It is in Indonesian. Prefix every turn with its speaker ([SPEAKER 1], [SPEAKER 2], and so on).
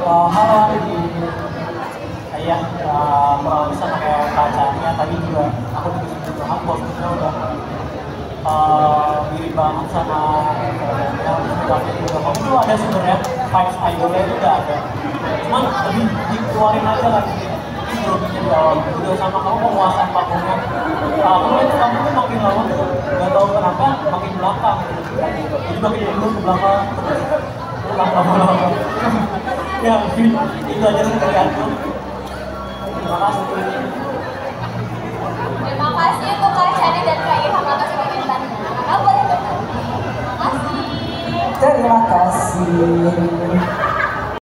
[SPEAKER 1] Halo, iya, kurang bisa pakai kacanya. Tadi juga aku bikin banget, posturnya udah mirip banget sama yang juga. Kamu tuh ada sebenarnya vibes idolnya itu udah ada. Cuman lebih dikeluarin aja lagi. Ini groginya di awal. Udah sama kamu penguasaan panggungnya. Aku lihat kamu tuh makin lama tuh nggak tahu kenapa makin belakang. Jadi makin mundur ke belakang. Lama-lama. Ya, itu aja sih dari aku. Terima kasih.
[SPEAKER 2] Terima kasih untuk Kak Shani dan Kak Ilham atas komentarnya. Kakak boleh bertanya. Terima kasih.
[SPEAKER 3] Terima kasih.